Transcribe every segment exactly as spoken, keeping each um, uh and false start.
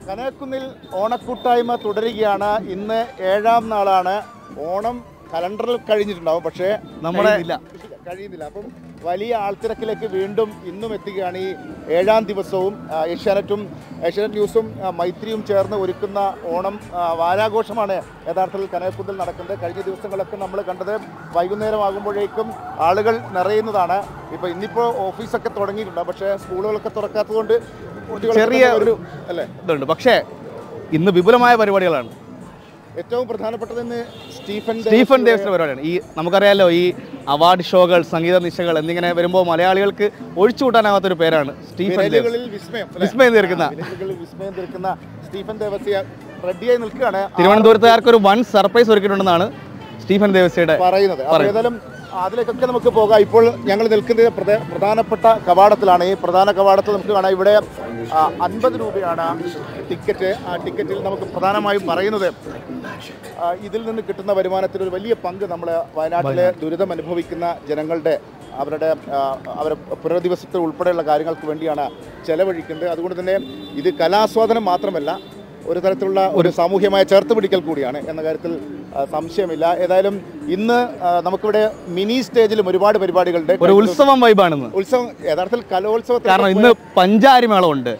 കനകക്കുന്നിൽ ഓണക്കൂട്ടായ്മ തുടരുകയാണ്. ഇന്ന് ഏഴാം നാളാണ്. ഓണം കലണ്ടറിൽ കഴിഞ്ഞിട്ടുണ്ടാവും, പക്ഷേ നമ്മുടെ കഴിയുന്നില്ല. അപ്പം വലിയ ആൾത്തിരക്കിലേക്ക് വീണ്ടും ഇന്നും എത്തുകയാണ്. ഈ ഏഴാം ദിവസവും ഏഷ്യാനെറ്റും ഏഷ്യാനെറ്റ് ന്യൂസും മൈത്രിയും ചേർന്ന് ഒരുക്കുന്ന ഓണം വാരാഘോഷമാണ് യഥാർത്ഥത്തിൽ കനകക്കുന്നിൽ നടക്കുന്നത്. കഴിഞ്ഞ ദിവസങ്ങളൊക്കെ നമ്മൾ കണ്ടത് വൈകുന്നേരം ആകുമ്പോഴേക്കും ആളുകൾ നിറയുന്നതാണ്. ഇപ്പോൾ ഇന്നിപ്പോൾ ഓഫീസൊക്കെ തുടങ്ങിയിട്ടുണ്ട്, പക്ഷേ സ്കൂളുകളൊക്കെ തുറക്കാത്തതുകൊണ്ട് ചെറിയ ഒരു അല്ലേ ഇതുണ്ട്. പക്ഷേ ഇന്ന് വിപുലമായ പരിപാടികളാണ്. ഏറ്റവും പ്രധാനപ്പെട്ടത് ഇന്ന് സ്റ്റീഫൻ സ്റ്റീഫൻ ദേവസിന്റെ പരിപാടിയാണ്. ഈ നമുക്കറിയാലോ, ഈ അവാർഡ് ഷോകൾ, സംഗീത നിശകൾ എന്നിങ്ങനെ വരുമ്പോൾ മലയാളികൾക്ക് ഒഴിച്ചുകൂട്ടാനാവാത്തൊരു പേരാണ് സ്റ്റീഫൻ ദേവസി. വിസ്മയം തീർക്കുന്ന വിസ്മയം തീർക്കുന്ന സ്റ്റീഫൻ ദേവസി റെഡിയായി നിൽക്കുകയാണ്. തിരുവനന്തപുരത്തുകാർക്ക് ഒരു വൺ സർപ്രൈസ് ഒരുക്കിയിട്ടുണ്ടെന്നാണ് സ്റ്റീഫൻ ദേവസിയുടെ പറയുന്നത്. ഏതായാലും അതിലേക്കൊക്കെ നമുക്ക് പോകാം. ഇപ്പോൾ ഞങ്ങൾ നിൽക്കുന്നത് പ്രധാനപ്പെട്ട കവാടത്തിലാണ്. ഈ പ്രധാന കവാടത്തിൽ നമുക്ക് കാണാം, ഇവിടെ അൻപത് രൂപയാണ് ടിക്കറ്റ്. ആ ടിക്കറ്റിൽ നമുക്ക് പ്രധാനമായും പറയുന്നത് ഇതിൽ നിന്ന് കിട്ടുന്ന വരുമാനത്തിൽ ഒരു വലിയ പങ്ക് നമ്മൾ വയനാട്ടിലെ ദുരിതം അനുഭവിക്കുന്ന ജനങ്ങളുടെ അവരുടെ അവരുടെ പുനരധിവസത്തിൽ ഉൾപ്പെടെയുള്ള കാര്യങ്ങൾക്ക് വേണ്ടിയാണ് ചെലവഴിക്കുന്നത്. അതുകൊണ്ട് തന്നെ ഇത് കലാസ്വാദനം മാത്രമല്ല, ഒരു തരത്തിലുള്ള ഒരു സാമൂഹ്യമായ ചേർത്തുപിടിക്കൽ കൂടിയാണ് എന്ന കാര്യത്തിൽ സംശയമില്ല. ഏതായാലും ഇന്ന് നമുക്കിവിടെ മിനി സ്റ്റേജിലും ഒരുപാട് പരിപാടികളുണ്ട്. ഒരു ഉത്സവം വൈബാണെന്ന്. ഉത്സവം യഥാർത്ഥത്തിൽ കലോത്സവത്തിൽ, കാരണം ഇന്ന് പഞ്ചാരിമേളമുണ്ട്,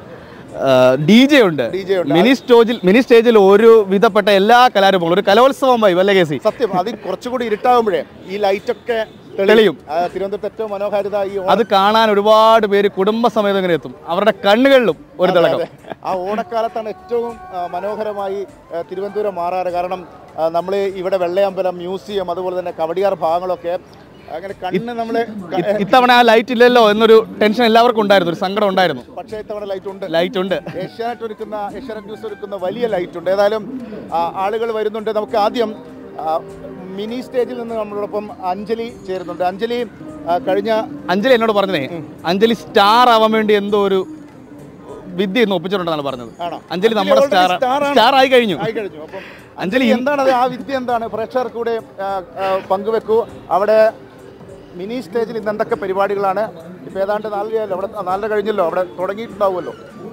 ഡി ജെ ഉണ്ട്, മിനി സ്റ്റേജിൽ മിനി സ്റ്റേജിൽ ഒരു വിധപ്പെട്ട എല്ലാ കലാരൂപങ്ങളും, ഒരു കലോത്സവം വൈബ് അല്ലേ കേസി? സത്യം. അതിൽ കുറച്ചുകൂടി ഇരുട്ടാകുമ്പോഴേ ഈ ലൈറ്റൊക്കെ തെളിയും. തിരുവനന്തപുരത്ത് ഏറ്റവും മനോഹാരിത ഈ അത് കാണാൻ ഒരുപാട് പേര് കുടുംബസമേതം ഇങ്ങനെ എത്തും. അവരുടെ കണ്ണുകളിലും ഒരു തിളക്കം. ആ ഓണക്കാലത്താണ് ഏറ്റവും മനോഹരമായി തിരുവനന്തപുരം മാറാറ്. കാരണം നമ്മൾ ഇവിടെ വെള്ളയമ്പലം, മ്യൂസിയം, അതുപോലെ തന്നെ കവടിയാർ ഭാഗങ്ങളൊക്കെ അങ്ങനെ കണ്ണ് നമ്മളെ ഇത്തവണ ആ ലൈറ്റ് ഇല്ലല്ലോ എന്നൊരു ടെൻഷൻ എല്ലാവർക്കും ഉണ്ടായിരുന്നു, ഒരു സങ്കടം ഉണ്ടായിരുന്നു. പക്ഷേ ഇത്തവണ ലൈറ്റ് ഉണ്ട്. ലൈറ്റ് ഉണ്ട്. ഏഷ്യാനെറ്റ് ഒരുക്കുന്ന ഏഷ്യാനെറ്റ് ന്യൂസ് ഒരുക്കുന്ന വലിയ ലൈറ്റ് ഉണ്ട്. ഏതായാലും ആളുകൾ വരുന്നുണ്ട്. നമുക്ക് ആദ്യം മിനി സ്റ്റേജിൽ നിന്ന് നമ്മളോടൊപ്പം അഞ്ജലി ചേരുന്നുണ്ട്. അഞ്ജലി കഴിഞ്ഞ അഞ്ജലി എന്നോട് പറഞ്ഞതേ, അഞ്ജലി സ്റ്റാർ ആവാൻ വേണ്ടി എന്തോ ഒരു വിദ്യ ഇന്ന് ഒപ്പിച്ചിട്ടുണ്ടെന്നാണ് പറഞ്ഞത്. അഞ്ജലി നമ്മുടെ സ്റ്റാർ സ്റ്റാർ ആയി കഴിഞ്ഞു. അപ്പം അഞ്ജലി എന്താണത്, ആ വിദ്യ എന്താണ്? പ്രേക്ഷകർക്ക് കൂടെ പങ്കുവെക്കൂ. അവിടെ മിനി സ്റ്റേജിൽ ഇന്ന് എന്തൊക്കെ പരിപാടികളാണ്? ഇപ്പം ഏതാണ്ട് നാലരയല്ലോ, അവിടെ നാലര കഴിഞ്ഞല്ലോ, അവിടെ തുടങ്ങിയിട്ടുണ്ടാവുമല്ലോ.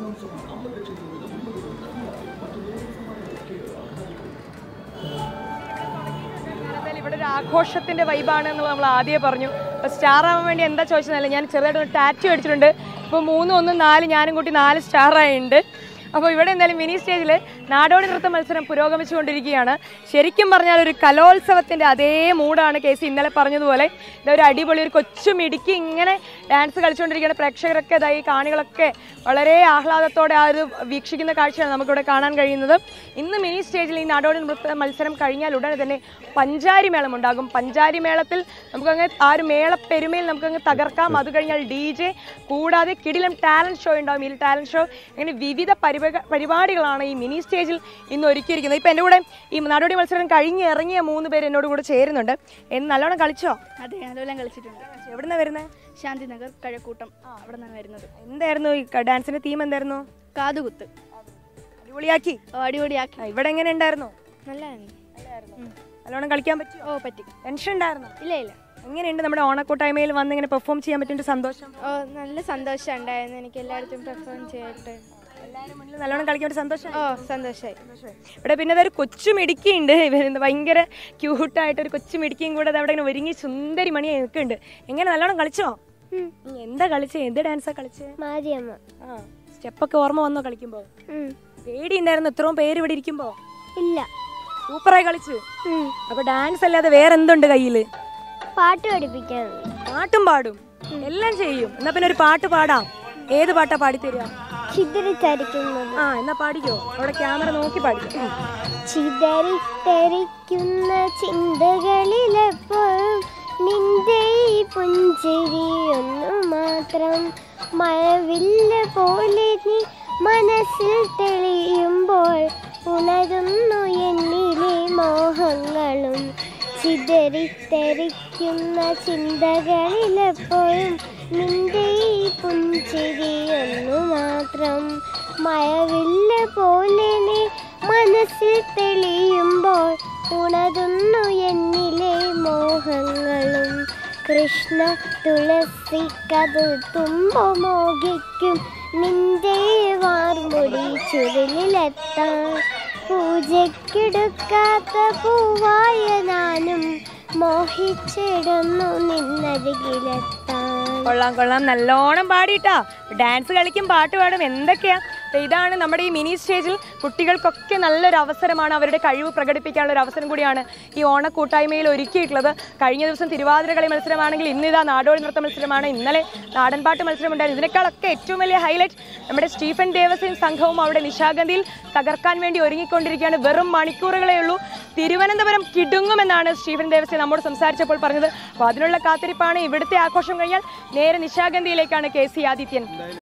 ഇവിടെ ഒരു ആഘോഷത്തിന്റെ വൈബാണ് എന്ന് നമ്മൾ ആദ്യമേ പറഞ്ഞു. അപ്പോൾ സ്റ്റാർ ആവാൻ വേണ്ടി എന്താ ചോദിച്ചതല്ല, ഞാൻ ചെറുതായിട്ടൊന്ന് ടാറ്റു അടിച്ചിട്ടുണ്ട്. ഇപ്പോൾ മൂന്നും ഒന്നും നാല്, ഞാനും കൂട്ടി നാല് സ്റ്റാർ ആയിട്ടുണ്ട്. അപ്പോൾ ഇവിടെ എന്തായാലും മിനി സ്റ്റേജിൽ നാടോടി നൃത്ത മത്സരം പുരോഗമിച്ചുകൊണ്ടിരിക്കുകയാണ്. ശരിക്കും പറഞ്ഞാൽ ഒരു കലോത്സവത്തിൻ്റെ അതേ മൂഡാണ് കെ സി ഇന്നലെ പറഞ്ഞതുപോലെ. ഇതാ ഒരു അടിപൊളി ഒരു കൊച്ചു മിടുക്കി ഇങ്ങനെ ഡാൻസ് കളിച്ചുകൊണ്ടിരിക്കുകയാണ്. പ്രേക്ഷകരൊക്കെ ഇതാ ഈ കാണികളൊക്കെ വളരെ ആഹ്ലാദത്തോടെ ആ ഒരു വീക്ഷിക്കുന്ന കാഴ്ചയാണ് നമുക്കിവിടെ കാണാൻ കഴിയുന്നത്. ഇന്ന് മിനി സ്റ്റേജിൽ ഈ നാടോടി നൃത്ത മത്സരം കഴിഞ്ഞാൽ ഉടനെ തന്നെ പഞ്ചാരി മേളം ഉണ്ടാകും. പഞ്ചാരി മേളത്തിൽ നമുക്കങ്ങ് ആ ഒരു മേള പെരുമയിൽ നമുക്കങ്ങ് തകർക്കാം. അത് കഴിഞ്ഞാൽ ഡി ജെ കൂടാതെ കിടിലം ടാലൻറ്റ് ഷോ ഉണ്ടാകും. ഈ ടാലൻറ്റ് ഷോ അങ്ങനെ വിവിധ പരിപാടി പരിപാടികളാണ് ഈ മിനി സ്റ്റേജിൽ ഇന്ന് ഒരുക്കിയിരിക്കുന്നത്. ഇപ്പം എൻ്റെ കൂടെ ഈ നാടോടി മത്സരം കഴിഞ്ഞ് ഇറങ്ങിയ മൂന്ന് പേര് എന്നോട് കൂടെ ചേരുന്നുണ്ട്. എന്ന് നല്ലോണം കളിച്ചോ? അതെ, നല്ലോണം കളിച്ചിട്ടുണ്ട്. എവിടെ നിന്നാണ് വരുന്നത്? ശാന്തിനഗർ കഴക്കൂട്ടം, അവിടെ നിന്നാണ് വരുന്നത്. എന്തായിരുന്നു ഈ ഡാൻസിന്റെ തീം? എന്തായിരുന്നു? കാതുകുത്ത്. അടിപൊളിയാക്കി? അടിപൊളിയാക്കി. ഇവിടെ എങ്ങനെ ഉണ്ടായിരുന്നു? നല്ലതായിരുന്നു. നല്ലോണം കളിക്കാൻ പറ്റുമോ? ഓ പറ്റി. ടെൻഷൻ ഉണ്ടായിരുന്നോ? ഇല്ല ഇല്ല. എങ്ങനെയുണ്ട് നമ്മുടെ ഓണക്കൂട്ടായ്മയിൽ വന്ന് ഇങ്ങനെ പെർഫോം ചെയ്യാൻ പറ്റുന്ന സന്തോഷം? ഓ നല്ല സന്തോഷം ഉണ്ടായിരുന്നു. എനിക്ക് എല്ലായിടത്തും പെർഫോം ചെയ്തിട്ട് എല്ലാവരും മുന്നിൽ നല്ലോണം കളിക്കാൻ വേണ്ടി സന്തോഷം. ഓ സന്തോഷമായി. ഇവിടെ പിന്നെ അതൊരു കൊച്ചു മിടുക്കിയുണ്ട്. ഭയങ്കര ക്യൂട്ടായിട്ടൊരു കൊച്ചു മിടുക്കിയും കൂടെ അവിടെ ഇങ്ങനെ ഒരുങ്ങി സുന്ദരി മണിയായി നിൽക്കുന്നുണ്ട്. എങ്ങനെ നല്ലോണം കളിച്ചോ? എന്താ കളിച്ചേ? എന്ത് ഡാൻസാ കളിച്ചേ? മാരിയമ്മ. ആ, സ്റ്റെപ്പൊക്കെ ഓർമ്മ വന്നോ കളിക്കുമ്പോ? പേടി ഉണ്ടായിരുന്നു ഇത്രയും പേര് ഇവിടെ ഇരിക്കുമ്പോ? ഇല്ല, സൂപ്പറായി കളിച്ചു. അപ്പൊ ഡാൻസ് അല്ലാതെ വേറെ എന്തുണ്ട് കയ്യില്? പാട്ട് പഠിപ്പിക്കാൻ. പാട്ടും പാടും, എല്ലാം ചെയ്യും. എന്നാ പിന്നെ ഒരു പാട്ട് പാടാം. ഏത് പാട്ടാ പാടിത്തരിക? ചിതറിത്തെറിക്കുന്നത്. ആ, എന്നാ പാടിക്കോ. അവിടെ ക്യാമറ നോക്കി പാടിക്കോ. ചിതറിത്തെറിക്കുന്ന ചിന്തകളിലെപ്പോഴും നിന്റെ ഈ പുഞ്ചിരി ഒന്നു മാത്രം. മഴവില്ല പോലെ നീ മനസ്സിൽ തെളിയുമ്പോൾ ഉണരുന്നു എന്നിലെ മോഹങ്ങളും. ചിതറിത്തെറിക്കുന്ന ചിന്തകളിലെപ്പോഴും നിന്റെ ഈ പുഞ്ചിരി ഒന്നു മാത്രം. മഴവില്ല പോലെ നീ മനസ്സിൽ തെളിയുമ്പോൾ ഉണരുന്നു എന്നിലെ മോഹങ്ങളും. കൃഷ്ണ തുളസി കതു തുമ്പ മോഹിക്കും നിന്റെ വാർമുടി ചുരുളിലെത്താൻ പൂജയ്ക്കെടുക്കാത്ത പൂവായ നാനും മോഹിച്ചിടുന്നു നിന്നരികിലെത്താൻ. കൊള്ളാം കൊള്ളാം, നല്ലോണം പാടിയിട്ടാ. ഡാൻസ് കളിക്കും, പാട്ട് പാടും, എന്തൊക്കെയാ. ഇതാണ് നമ്മുടെ ഈ മിനി സ്റ്റേജിൽ കുട്ടികൾക്കൊക്കെ നല്ലൊരു അവസരമാണ്, അവരുടെ കഴിവ് പ്രകടിപ്പിക്കാനുള്ള ഒരു അവസരം കൂടിയാണ് ഈ ഓണക്കൂട്ടായ്മയിൽ ഒരുക്കിയിട്ടുള്ളത്. കഴിഞ്ഞ ദിവസം തിരുവാതിര കളി മത്സരമാണെങ്കിൽ ഇന്നിതാ നാടോടി നൃത്ത മത്സരമാണ്, ഇന്നലെ നാടൻപാട്ട് മത്സരം ഉണ്ടായിരുന്നു. ഇതിനേക്കാളൊക്കെ ഏറ്റവും വലിയ ഹൈലൈറ്റ് നമ്മുടെ സ്റ്റീഫൻ ദേവസ്യൻ സംഘവും അവിടെ നിശാഗന്ധിയിൽ തകർക്കാൻ വേണ്ടി ഒരുങ്ങിക്കൊണ്ടിരിക്കുകയാണ്. വെറും മണിക്കൂറുകളേ ഉള്ളൂ, തിരുവനന്തപുരം കിടുങ്ങുമെന്നാണ് സ്റ്റീഫൻ ദേവസ്യൻ നമ്മോട് സംസാരിച്ചപ്പോൾ പറഞ്ഞത്. അപ്പോൾ അതിനുള്ള കാത്തിരിപ്പാണ്. ഇവിടുത്തെ ആഘോഷം കഴിഞ്ഞാൽ നേരെ നിശാഗന്ധിയിലേക്കാണ് കെ സി ആദിത്യൻ.